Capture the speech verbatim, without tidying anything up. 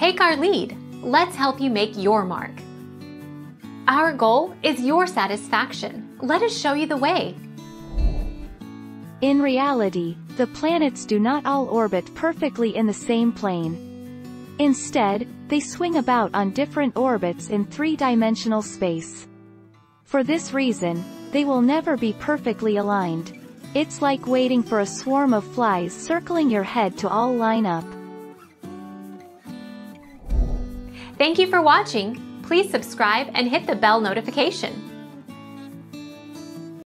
Take our lead. Let's help you make your mark. Our goal is your satisfaction. Let us show you the way. In reality, the planets do not all orbit perfectly in the same plane. Instead, they swing about on different orbits in three-dimensional space. For this reason, they will never be perfectly aligned. It's like waiting for a swarm of flies circling your head to all line up. Thank you for watching. Please subscribe and hit the bell notification.